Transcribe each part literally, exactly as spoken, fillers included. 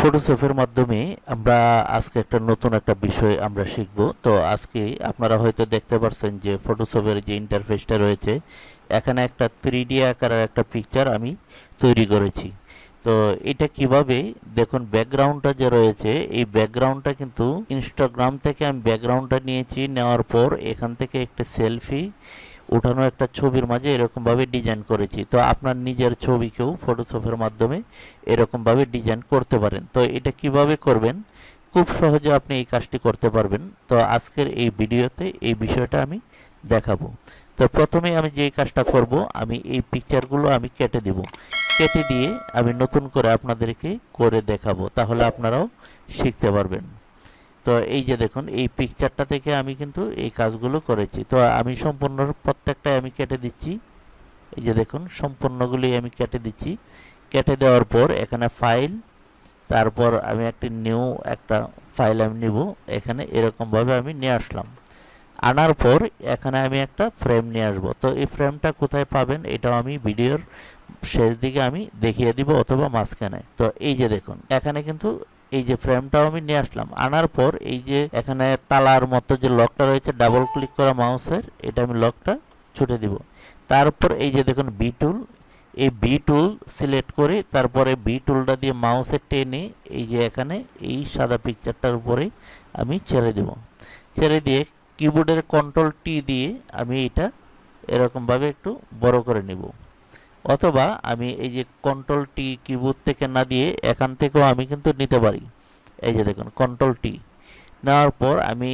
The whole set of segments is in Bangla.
ফটোশপের মাধ্যমে আমরা আজকে একটা নতুন একটা বিষয় আমরা শিখব। তো আজকে আপনারা হয়তো দেখতে পাচ্ছেন যে ফটোশপের যে ইন্টারফেসটা রয়েছে, এখানে একটা থ্রি ডি আকারের একটা পিকচার আমি তৈরি করেছি। তো এটা কিভাবে দেখুন, ব্যাকগ্রাউন্ডটা যে রয়েছে এই ব্যাকগ্রাউন্ডটা কিন্তু ইনস্টাগ্রাম থেকে আমি ব্যাকগ্রাউন্ডটা নিয়েছি, নেওয়ার পর এখান থেকে একটা সেলফি উঠানো একটা ছবির মাঝে এরকমভাবে ডিজাইন করেছি। তো আপনার নিজের ছবিকেও ফটোশপের মাধ্যমে এরকমভাবে ডিজাইন করতে পারেন। তো এটা কিভাবে করবেন, খুব সহজে আপনি এই কাজটি করতে পারবেন। তো আজকের এই ভিডিওতে এই বিষয়টা আমি দেখাবো। তো প্রথমে আমি যে কাজটা করব, আমি এই পিকচারগুলো আমি কেটে দেব। কেটে দিয়ে আমি নতুন করে আপনাদেরকে করে দেখাবো, তাহলে আপনারাও শিখতে পারবেন। তো এই যে দেখুন, এই পিকচারটা থেকে আমি কিন্তু এই কাজগুলো করেছি। তো আমি সম্পূর্ণ প্রত্যেকটাই আমি কেটে দিচ্ছি। এই যে দেখুন, সম্পূর্ণগুলি আমি কেটে দিচ্ছি। কেটে দেওয়ার পর এখানে ফাইল, তারপর আমি একটি নিউ একটা ফাইল আমি নিব। এখানে এরকমভাবে আমি নিয়ে আসলাম। আনার পর এখানে আমি একটা ফ্রেম নিয়ে আসবো। তো এই ফ্রেমটা কোথায় পাবেন এটাও আমি ভিডিওর শেষ দিকে আমি দেখিয়ে দিব, অথবা মাঝখানে। তো এই যে দেখুন, এখানে কিন্তু এই যে ফ্রেমটাও আমি নিয়ে আসলাম। আনার পর এই যে এখানে তালার মতো যে লকটা রয়েছে, ডাবল ক্লিক করা মাউসের, এটা আমি লকটা ছুটে দিব। তারপর এই যে দেখুন বি টুল, এই বি টুল সিলেক্ট করে তারপরে বি টুলটা দিয়ে মাউসে টেনে এই যে এখানে এই সাদা পিকচারটার উপরে আমি ছেড়ে দেব। ছেড়ে দিয়ে কিবোর্ডের কন্ট্রোল টি দিয়ে আমি এটা এরকমভাবে একটু বড় করে নিব, অথবা আমি এই যে কন্ট্রোল টি কিবোর্ড থেকে না দিয়ে এখান থেকেও আমি কিন্তু নিতে পারি। এই যে দেখুন, কন্ট্রোল টি নেওয়ার পর আমি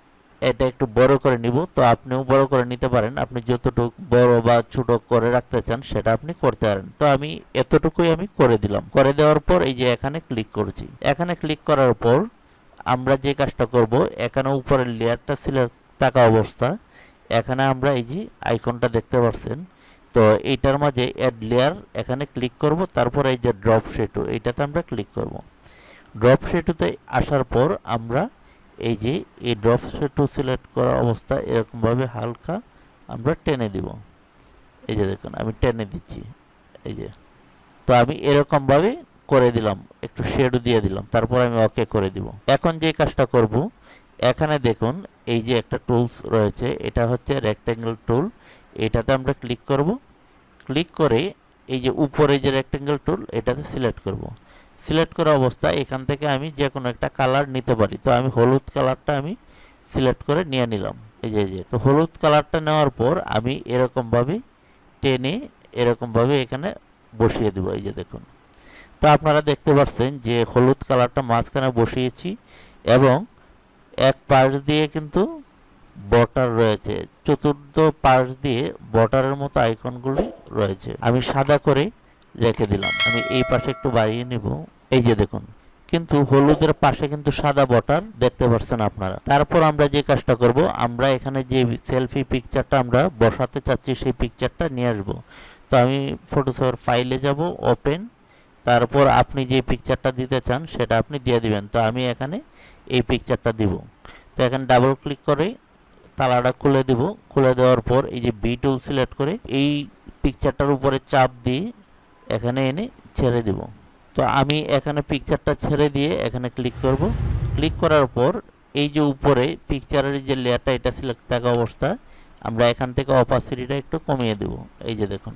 এটা একটু বড় করে নিব। তো আপনিও বড় করে নিতে পারেন, আপনি যতটুকু বড় বা ছোট করে রাখতে চান সেটা আপনি করতে পারেন। তো আমি এতটুকুই আমি করে দিলাম। করে দেওয়ার পর এই যে এখানে ক্লিক করছি। এখানে ক্লিক করার পর আমরা যে কাজটা করব, এখানে উপরের লেয়ারটা সিলেক্ট থাকা অবস্থা, এখানে আমরা এই যে আইকনটা দেখতে পাচ্ছেন, তো এইটার মাঝে অ্যাড লেয়ার এখানে ক্লিক করব। তারপর এই যে ড্রপ শেডু, এইটাতে আমরা ক্লিক করব। ড্রপ শেডুতে আসার পর আমরা এই যে এই ড্রপ শেডু সিলেক্ট করা অবস্থা এরকমভাবে হালকা আমরা টেনে দিব। এই যে দেখুন, আমি টেনে দিচ্ছি। এই যে, তো আমি এরকমভাবে করে দিলাম, একটু শেডও দিয়ে দিলাম, তারপর আমি ওকে করে দিব। এখন যে কাজটা করব, এখানে দেখুন এই যে একটা টুলস রয়েছে, এটা হচ্ছে রেক্টেঙ্গেল টুল। এটাতে আমরা ক্লিক করব। ক্লিক করে এই যে উপরে যে রেক্টেঙ্গেল টুল, এটাতে সিলেক্ট করব। সিলেক্ট করা অবস্থায় এখান থেকে আমি যে কোনো একটা কালার নিতে পারি। তো আমি হলুদ কালারটা আমি সিলেক্ট করে নিয়ে নিলাম। এই যে এই যে তো হলুদ কালারটা নেওয়ার পর আমি এরকমভাবে টেনে এরকমভাবে এখানে বসিয়ে দেব। এই যে দেখুন, তো আপনারা দেখতে পাচ্ছেন যে হলুদ কালারটা মাঝখানে বসিয়েছি, এবং এক পাশ দিয়ে কিন্তু বর্ডার রয়েছে, চতুর্থ পাশ দিয়ে বর্ডারের মতো আইকনগুলি রয়েছে। আমি সাদা করে রেখে দিলাম। আমি এই পাশে একটু বাড়িয়ে নেব। এই যে দেখুন, কিন্তু হলুদের পাশে কিন্তু সাদা বর্ডার দেখতে পাচ্ছেন আপনারা। তারপর আমরা যে কাজটা করব, আমরা এখানে যে সেলফি পিকচারটা আমরা বসাতে চাচ্ছি সেই পিকচারটা নিয়ে আসব। তো আমি ফটোশপের ফাইলে যাব, ওপেন, তারপর আপনি যে পিকচারটা দিতে চান সেটা আপনি দিয়ে দিবেন। তো আমি এখানে এই পিকচারটা দিব। তো এখানে ডাবল ক্লিক করে তালাটা খুলে দিব। খুলে দেওয়ার পর এই যে বি টুল সিলেক্ট করে এই পিকচারটার উপরে চাপ দিয়ে এখানে এনে ছেড়ে দিব। তো আমি এখানে পিকচারটা ছেড়ে দিয়ে এখানে ক্লিক করব। ক্লিক করার পর এই যে উপরে পিকচারের যে লেয়ারটা, এটা সিলেক্ট থাকা অবস্থা, আমরা এখান থেকে অপাসিটিটা একটু কমিয়ে দেব। এই যে দেখুন,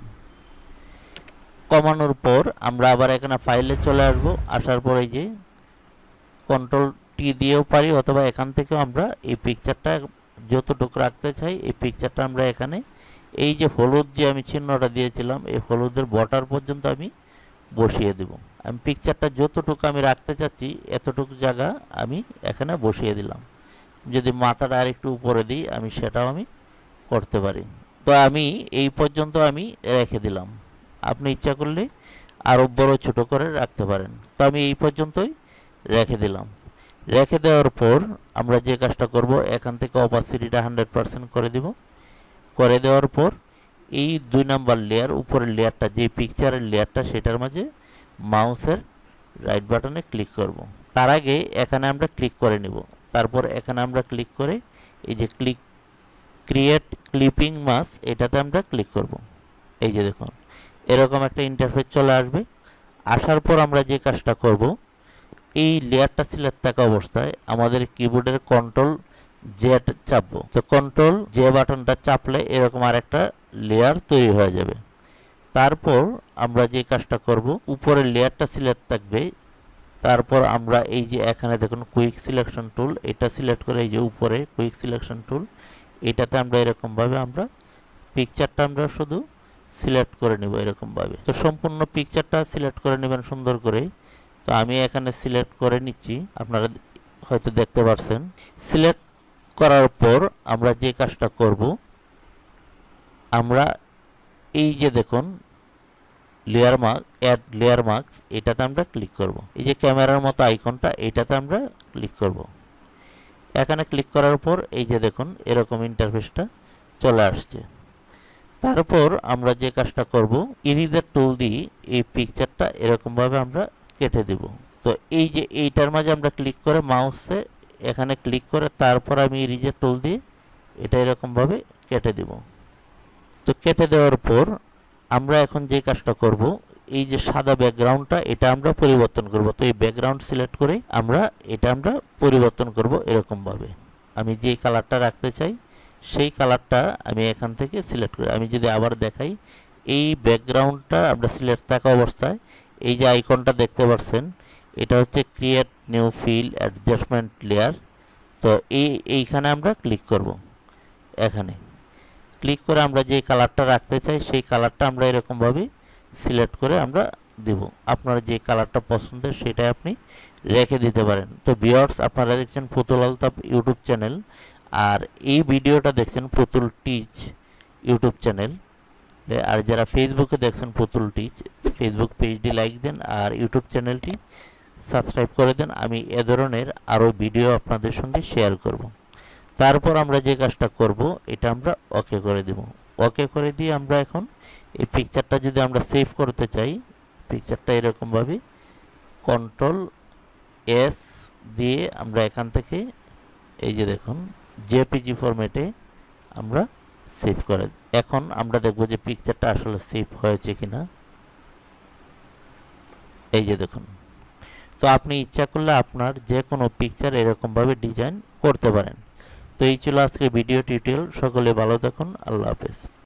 কমানোর পর আমরা আবার এখানে ফাইলে চলে আসব। আসার পর এই যে কন্ট্রোল টি দিয়েও পারি, অথবা এখান থেকেও আমরা এই পিকচারটা যতটুকু রাখতে চাই এই পিকচারটা আমরা এখানে এই যে হলুদ যে আমি চিহ্নটা দিয়েছিলাম এই হলুদের বর্ডার পর্যন্ত আমি বসিয়ে দেব। আমি পিকচারটা যতটুকু আমি রাখতে চাচ্ছি এতটুকু জায়গা আমি এখানে বসিয়ে দিলাম। যদি মাথাটা আর একটু উপরে দিই আমি সেটাও আমি করতে পারি। তো আমি এই পর্যন্ত আমি রেখে দিলাম। আপনি ইচ্ছা করলে আরও বড় ছোট করে রাখতে পারেন। তো আমি এই পর্যন্তই রেখে দিলাম। রেখে দেওয়ার পর আমরা যে কাজটা করব, এখান থেকে অপাসিটিটা হান্ড্রেড পারসেন্ট করে দিব। করে দেওয়ার পর এই দুই নাম্বার লেয়ার, উপরের লেয়ারটা যে পিকচারের লেয়ারটা, সেটার মাঝে মাউসের রাইট বাটনে ক্লিক করব। তার আগে এখানে আমরা ক্লিক করে নিব। তারপর এখানে আমরা ক্লিক করে এই যে ক্লিক ক্রিয়েট ক্লিপিং মাস্ক, এটাতে আমরা ক্লিক করব। এই যে দেখুন, এরকম একটা ইন্টারফেস চলে আসবে। আসার পর আমরা যে কাজটা করব, এই লেয়ারটা সিলেক্ট থাকা অবস্থায় আমাদের কিবোর্ডের কন্ট্রোল জেড চাপবো। তো কন্ট্রোল জে বাটনটা চাপলে এরকম আরেকটা লেয়ার তৈরি হয়ে যাবে। তারপর আমরা যে কাজটা করব, উপরের লেয়ারটা সিলেক্ট থাকবে, তারপর আমরা এই যে এখানে দেখুন কুইক সিলেকশন টুল, এটা সিলেক্ট করে এই যে উপরে কুইক সিলেকশন টুল, এটাতে আমরা এরকমভাবে আমরা পিকচারটা আমরা শুধু সিলেক্ট করে নিব এরকমভাবে। তো সম্পূর্ণ পিকচারটা সিলেক্ট করে নেবেন সুন্দর করে। তো আমি এখানে সিলেক্ট করে নিচ্ছি, আপনারা হয়তো দেখতে পাচ্ছেন। সিলেক্ট করার পর আমরা যে কাজটা করব, আমরা এই যে দেখুন layer mark, add layer marks, এটাতে আমরা ক্লিক করব। এই যে ক্যামেরার মতো আইকনটা, এটাতে আমরা ক্লিক করব। এখানে ক্লিক করার পর এই যে দেখুন এরকম ইন্টারফেসটা চলে আসছে। তারপর আমরা যে কাজটা করব, ইরেজার টুল দিয়ে এই পিকচারটা এরকমভাবে আমরা কেটে দেব। তো এই যে এইটার মাঝে আমরা ক্লিক করে মাউসে এখানে ক্লিক করে তারপর আমি ইরেজার টুল দিয়ে এটা এরকমভাবে কেটে দেব। তো কেটে দেওয়ার পর আমরা এখন যে কাজটা করব, এই যে সাদা ব্যাকগ্রাউন্ডটা এটা আমরা পরিবর্তন করব। তো এই ব্যাকগ্রাউন্ড সিলেক্ট করে আমরা এটা আমরা পরিবর্তন করব এরকমভাবে। আমি যে কালারটা রাখতে চাই সেই কালারটা আমি এখান থেকে সিলেক্ট করি। আমি যদি আবার দেখাই, এই ব্যাকগ্রাউন্ডটা আমরা সিলেক্ট থাকা অবস্থায় এই যে আইকনটা দেখতে পাচ্ছেন, এটা হচ্ছে create new fill adjustment layer. তো এই এইখানে আমরা ক্লিক করব। এখানে ক্লিক করে আমরা যে কালারটা রাখতে চাই সেই কালারটা আমরা এরকমভাবে সিলেক্ট করে আমরা দেব। আপনার যে কালারটা পছন্দের সেটা আপনি রেখে দিতে পারেন। তো ভিউয়ার্স, আপনারা দেখছেন পুতুল আলতাফ ইউটিউব চ্যানেল, আর এই ভিডিওটা দেখছেন পুতুল টিচ ইউটিউব চ্যানেল। আর যারা ফেসবুকে দেখছেন পুতুল টিচ, ফেসবুক পেজটি লাইক দেন আর ইউটিউব চ্যানেলটি সাবস্ক্রাইব করে দেন। আমি এ ধরনের আরও ভিডিও আপনাদের সঙ্গে শেয়ার করব। তারপর আমরা যে কাজটা করব, এটা আমরা ওকে করে দেব। ওকে করে দিয়ে আমরা এখন এই পিকচারটা যদি আমরা সেভ করতে চাই, পিকচারটা এরকমভাবে কন্ট্রোল এস দিয়ে আমরা এখান থেকে এই যে দেখুন জেপিজি ফরম্যাটে আমরা সেভ করে, এখন আমরা দেখব যে পিকচারটা আসলে সেভ হয়েছে কিনা। এই যে দেখুন। তো আপনি ইচ্ছা করলে আপনার যে কোনো পিকচার এরকমভাবে ডিজাইন করতে পারেন। তো এই ছিল আজকের ভিডিও টিউটোরিয়াল। সকলে ভালো থাকুন। আল্লাহ হাফেজ।